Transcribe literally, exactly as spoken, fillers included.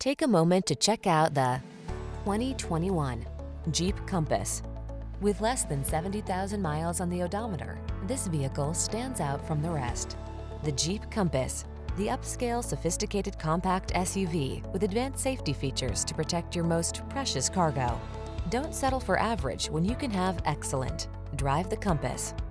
Take a moment to check out the twenty twenty-one Jeep Compass. With less than seventy thousand miles on the odometer, this vehicle stands out from the rest. The Jeep Compass, the upscale, sophisticated compact S U V with advanced safety features to protect your most precious cargo. Don't settle for average when you can have excellent. Drive the Compass.